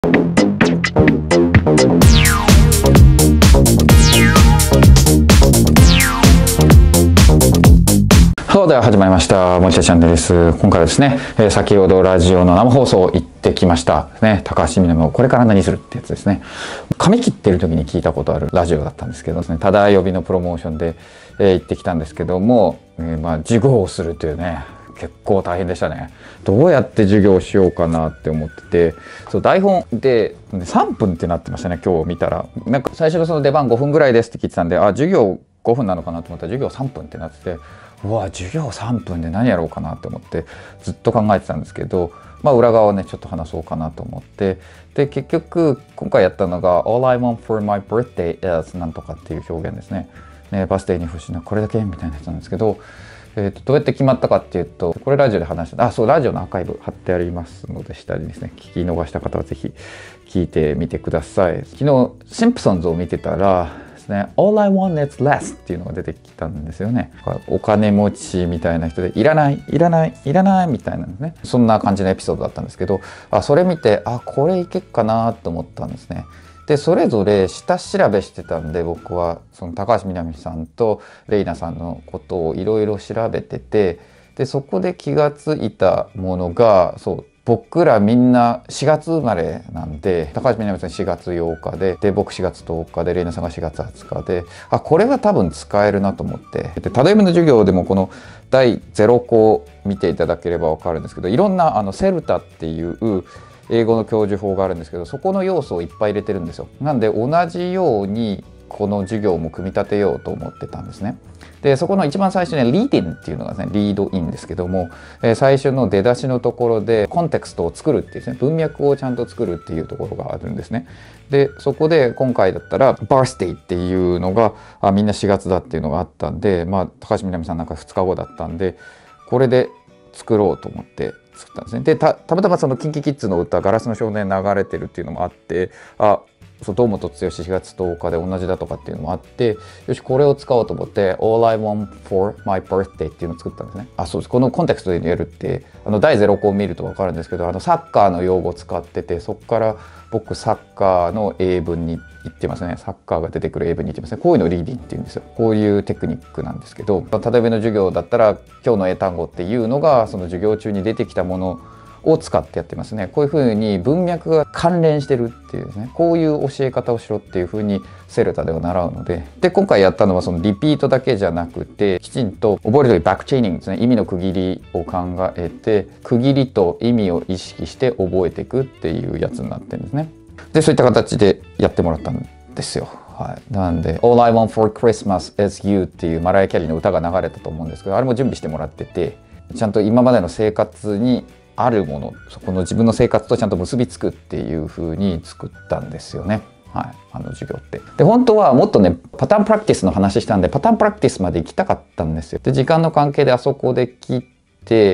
では始まりました森下チャンネルです。今回はですね、先ほどラジオの生放送行ってきましたね。高橋みなみをこれから何するってやつですね。髪切ってる時に聞いたことあるラジオだったんですけどですね、ただ呼びのプロモーションで、行ってきたんですけども、授業をするというね、結構大変でしたね。どうやって授業しようかなって思ってて、そう台本で3分ってなってましたね。今日見たらなんか最初のその出番5分ぐらいですって聞いてたんで、授業5分なのかなと思ったら授業3分ってなってて、うわ授業3分で何やろうかなって思ってずっと考えてたんですけど、裏側をねちょっと話そうかなと思って、で結局今回やったのが All I want for my birthday is なんとかっていう表現ですね。バースデーに欲しいのはこれだけみたいなやつなんですけど、どうやって決まったかっていうと、これラジオで話した、そうラジオのアーカイブ貼ってありますので、下にですね聞き逃した方はぜひ聞いてみてください。昨日シンプソンズを見てたらですね、All I want is less っていうのが出てきたんですよね。お金持ちみたいな人でいらないいらないいらないみたいなね、そんな感じのエピソードだったんですけど、それ見てこれいけっかなと思ったんですね。でそれぞれ下調べしてたんで、僕はその高橋みなみさんとレイナさんのことをいろいろ調べてて、でそこで気がついたものが、僕らみんな4月生まれなんで、高橋みなみさん4月8日で僕4月10日でレイナさんが4月20日で、これは多分使えるなと思って、でタダ読みの授業でもこの第0項を見ていただければ分かるんですけど、いろんなセルタっていう英語の教授法があるんですけど、そこの要素をいっぱい入れてるんですよ。なんで同じようにこの授業も組み立てようと思ってたんですね。でそこの一番最初にリーディンっていうのがですね、リードインですけども、最初の出だしのところでコンテクストを作るっていうですね、文脈をちゃんと作るっていうところがあるんですね。でそこで今回だったらバースデーっていうのがみんな4月だっていうのがあったんで、高橋みなみさんなんか2日後だったんで、これで作ろうと思って作ったんですね。でたまたまその KinKiKids の歌「ガラスの少年」流れてるっていうのもあって、堂本剛4月10日で同じだとかっていうのもあって、よしこれを使おうと思って「All I want for my birthday」っていうのを作ったんですね。そうです。このコンテクストでやるって第0項を見ると分かるんですけど、サッカーの用語を使ってて、そこから僕サッカーの英文に言ってますね。サッカーが出てくる英文に言ってますね。こういうのをリーディングっていうんですよ。こういうテクニックなんですけど、例えばの授業だったら今日の英単語っていうのがその授業中に出てきたものを使ってやってますね。こういうふうに文脈が関連してるっていうですね、こういう教え方をしろっていうふうにセルタでは習うので、今回やったのはそのリピートだけじゃなくて、きちんと覚えるときバックチェーニングですね、意味の区切りを考えて、区切りと意味を意識して覚えていくっていうやつになってるんですね。でそういった形でやってもらったんですよ。なんで「All I want for Christmas is You」っていうマライア・キャリーの歌が流れたと思うんですけど、あれも準備してもらってて、ちゃんと今までの生活にあるもの、そこの自分の生活とちゃんと結びつくっていう風に作ったんですよね。授業って。で本当はもっとねパターンプラクティスの話したんで、パターンプラクティスまで行きたかったんですよ。で時間の関係であそこで切って、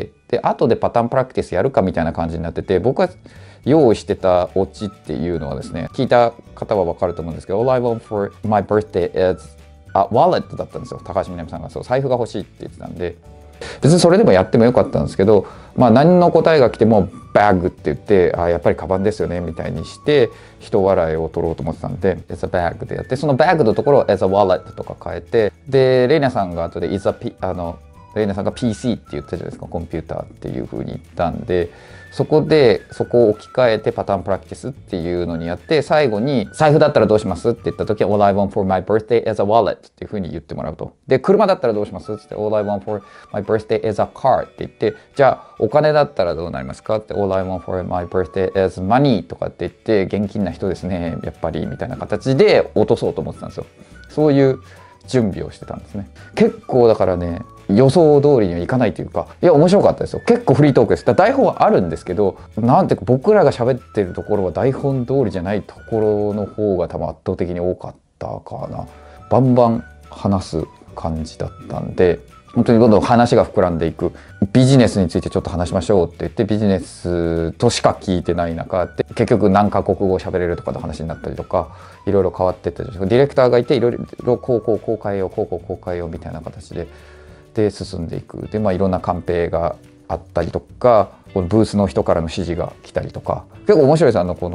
で後でパターンプラクティスやるかみたいな感じになってて、僕は用意してたオチっていうのはですね、聞いた方は分かると思うんですけど「All I want for my birthday is a wallet」だったんですよ。高橋みなみさんが財布が欲しいって言ってたんで、別にそれでもやってもよかったんですけど、何の答えが来てもバッグって言って、やっぱりカバンですよねみたいにして人笑いを取ろうと思ってたんで「It's a bag」でやって、そのバッグのところを「It's a wallet」とか変えて、でレイナさんが後でレイナさんが PC って言ったじゃないですか、コンピューターっていう風に言ったんで、そこを置き換えてパターンプラクティスっていうのにやって、最後に財布だったらどうしますって言った時は All I want for my birthday is a wallet っていう風に言ってもらうと。で車だったらどうしますって言って All I want for my birthday is a car って言って、じゃあお金だったらどうなりますかって All I want for my birthday is money とかって言って、現金な人ですねやっぱりみたいな形で落とそうと思ってたんですよ。そういう準備をしてたんですね。結構だからね予想通りにはいかないというか、面白かったですよ。結構フリートークです。台本はあるんですけど、なんていうか僕らが喋ってるところは台本通りじゃないところの方が多分圧倒的に多かったかな。バンバン話す感じだったんで、本当にどんどん話が膨らんでいく。ビジネスについてちょっと話しましょうって言って、ビジネスとしか聞いてない中で結局何カ国語喋れるとかの話になったりとか、いろいろ変わっていったりとか、ディレクターがいていろいろこう変えようこう変えようみたいな形で進んでいく。でいろんなカンペがあったりとか、このブースの人からの指示が来たりとか、結構面白いです。この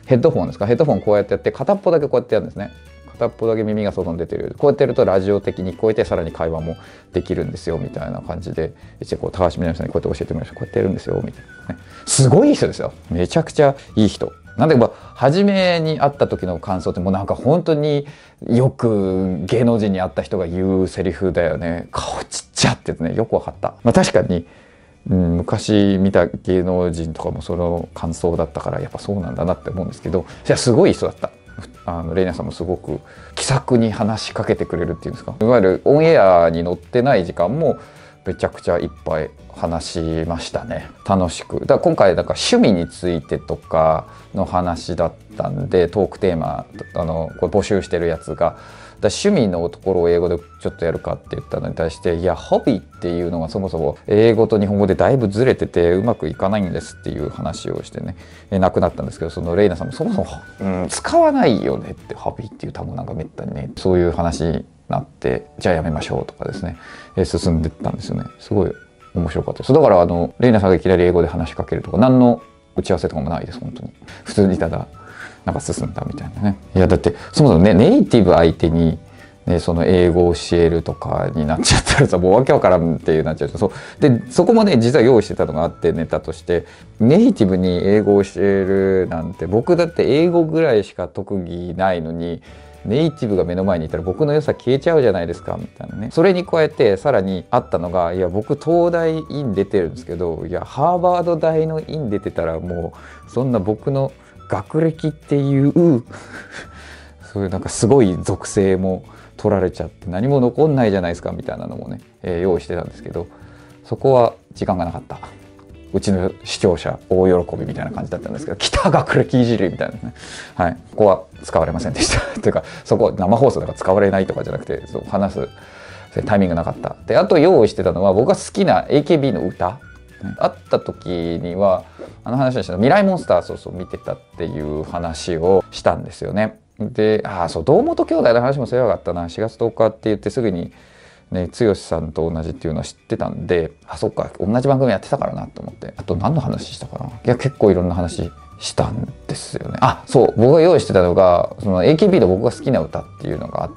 ヘッドフォンですか、ヘッドフォンこうやってやって片っぽだけこうやってやるんですね。片っぽだけ耳が外に出てる、こうやってやるとラジオ的に聞こえて、さらに会話もできるんですよみたいな感じで、一応こう高橋みなみさんにこうやって教えてもらいました。こうやってやるんですよみたいなね。すごいいい人ですよ。めちゃくちゃいい人なんで、初めに会った時の感想ってもうなんか本当によく芸能人に会った人が言うセリフだよね。顔ちっちゃってね、よくわかった。確かに、昔見た芸能人とかもその感想だったから、やっぱそうなんだなって思うんですけど、いやすごい人だった。レイナさんもすごく気さくに話しかけてくれるっていうんですか、いわゆるオンエアに載ってない時間もめちゃくちゃいっぱい話しましたね。楽しく。だから今回なんか趣味についてとかの話だったんで、トークテーマこれ募集してるやつが、趣味のところを英語でちょっとやるかって言ったのに対して、いやホビーっていうのがそもそも英語と日本語でだいぶずれててうまくいかないんですっていう話をしてね、なくなったんですけど、そのレイナさんもそもそも、使わないよねって、ホビーっていう単語なんかめったにね、そういう話になって、じゃあやめましょうとかですね、進んでったんですよね。すごい面白かったです。だからレイナさんがいきなり英語で話しかけるとか何の打ち合わせとかもないです。本当に普通にただなんか進んだみたいなね。いやだってそもそもね、ネイティブ相手に、ね、その英語を教えるとかになっちゃったらさ、もうわけわからんっていうなっちゃうと、そこもね実は用意してたのがあって、ネタとしてネイティブに英語を教えるなんて、僕だって英語ぐらいしか特技ないのにネイティブが目の前にいたら僕の良さ消えちゃうじゃないですかみたいなね。それに加えてさらにあったのが、いや僕東大院出てるんですけど、いやハーバード大の院出てたらもうそんな僕の学歴っていうそういうなんかすごい属性も取られちゃって何も残んないじゃないですかみたいなのもね、用意してたんですけど、そこは時間がなかった。うちの視聴者大喜びみたいな感じだったんですけど、来た学歴いじりみたいなね、はい、ここは使われませんでしたというか、そこ生放送だから使われないとかじゃなくて、そう話すタイミングなかった。であと用意してたのは、僕が好きな AKB の歌、会った時には話をしたミライモンスター見てたっていう話をしたんですよね。で堂本兄弟の話もすればよかったな。4月10日って言ってすぐにね、剛さんと同じっていうのは知ってたんで、そっか同じ番組やってたからなと思って。あと何の話したかな。いや結構いろんな話したんですよね。僕が用意してたのがその AKB の僕が好きな歌っていうのがあって、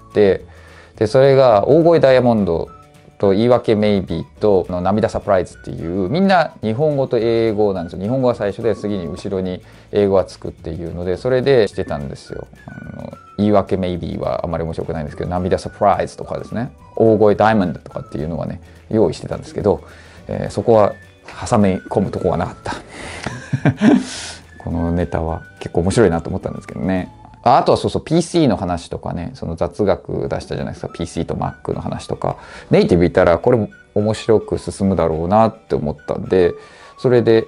でそれが大声ダイヤモンドと言い訳メイビーと涙サプライズっていう、みんな日本語と英語なんですよ。日本語は最初で次に後ろに英語がつくっていうので、それでしてたんですよ。言い訳メイビーはあまり面白くないんですけど、涙サプライズとかですね、大声ダイヤモンドとかっていうのはね用意してたんですけど、そこは挟み込むとこがなかったこのネタは結構面白いなと思ったんですけどね。あとはPC の話とかね、その雑学出したじゃないですか。 PC と Mac の話とか、ネイティブいたらこれ面白く進むだろうなって思ったんで、それで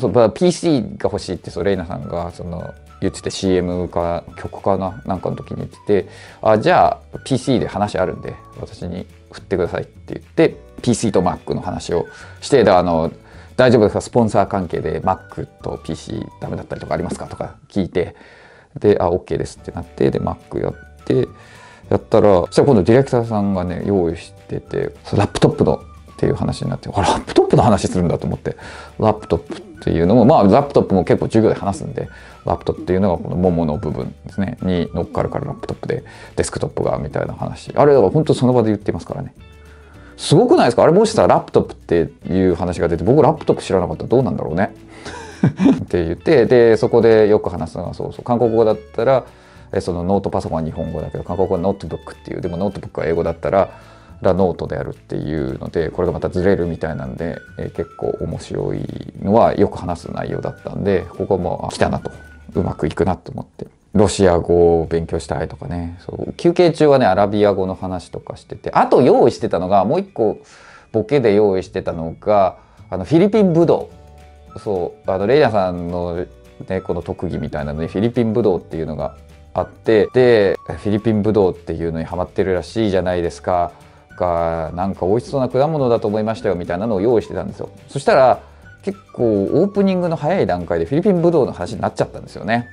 PC が欲しいってレイナさんが言ってて、 CM か曲かなんかの時に言ってて、じゃあ PC で話あるんで私に振ってくださいって言って PC と Mac の話をして、大丈夫ですかスポンサー関係で Mac と PC ダメだったりとかありますかとか聞いて、でOK ですってなって、で Mac やってやったら、そしたら今度ディレクターさんがね用意してて、ラップトップのっていう話になって、ラップトップの話するんだと思って、ラップトップっていうのもラップトップも結構授業で話すんで、ラップトップっていうのがこのももの部分ですねに乗っかるから、ラップトップでデスクトップがみたいな話、あれは本当その場で言ってますからね。すごくないですか。あれもしさラップトップっていう話が出て、僕ラップトップ知らなかったらどうなんだろうねって言って、でそこでよく話すのが韓国語だったらそのノートパソコンは日本語だけど、韓国語はノートブックっていう、でもノートブックは英語だったらノートでやるっていうので、これがまたずれるみたいなんで、結構面白いのはよく話す内容だったんで、ここも来たなと、うまくいくなと思って。ロシア語を勉強したいとかね、休憩中はねアラビア語の話とかしてて、あと用意してたのがもう一個ボケで用意してたのがフィリピン武道。レイナさんのねこの特技みたいなのにフィリピン武道っていうのがあって、でフィリピン武道っていうのにハマってるらしいじゃないですか。なんか美味しそうな果物だと思いましたよみたいなのを用意してたんですよ。そしたら結構オープニングの早い段階でフィリピン武道の話になっちゃったんですよね。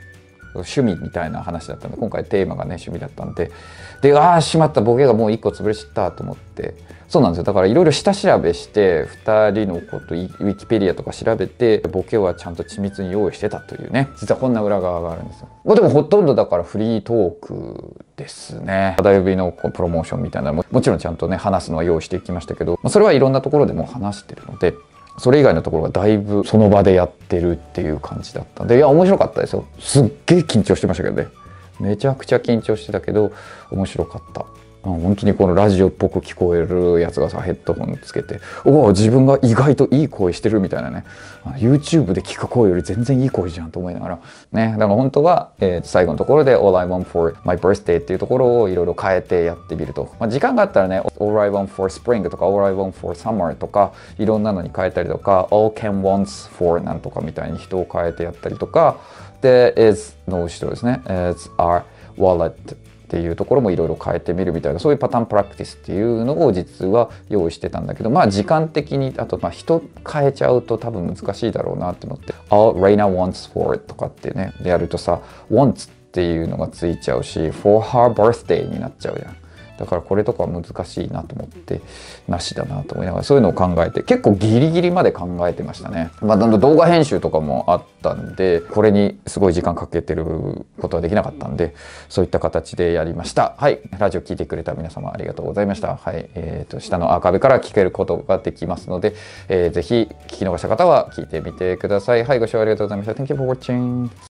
趣味みたいな話だったんで、今回テーマがね趣味だったんで、でしまった、ボケがもう1個潰れちゃったと思って、そうなんですよ。だからいろいろ下調べして2人のことウィキペディアとか調べて、ボケはちゃんと緻密に用意してたというね、実はこんな裏側があるんですよ。でもほとんどだからフリートークですね。だいぶのプロモーションみたいなのもちろんちゃんとね話すのは用意していきましたけど、それはいろんなところでも話してるので、それ以外のところがだいぶその場でやってるっていう感じだったんで、いや面白かったですよ。すっげえ緊張してましたけどね。めちゃくちゃ緊張してたけど面白かった。本当にこのラジオっぽく聞こえるやつがさ、ヘッドホンつけて、自分が意外といい声してるみたいなね、YouTube で聞く声より全然いい声じゃんと思いながらね。だから本当は、最後のところで All I want for my birthday っていうところをいろいろ変えてやってみると、時間があったらね All I want for spring とか All I want for summer とかいろんなのに変えたりとか、 All Ken wants for なんとかみたいに人を変えてやったりとかで、 is の後ろですね is our walletっていうところもいろいろ変えてみるみたいな、そういうパターンプラクティスっていうのを実は用意してたんだけど、時間的にあと人変えちゃうと多分難しいだろうなって思って、 All Reina wants for とかってねやるとさ、 wants っていうのがついちゃうし for her birthday になっちゃうじゃん。だからこれとかは難しいなと思ってなしだなと思いながら、そういうのを考えて結構ギリギリまで考えてましたね。動画編集とかもあったんで、これにすごい時間かけてることはできなかったんで、そういった形でやりました。はい、ラジオ聞いてくれた皆様ありがとうございました。はい、下のアーカイブから聞けることができますので、ぜひ聞き逃した方は聞いてみてください。はい、ご視聴ありがとうございました。Thank you for watching.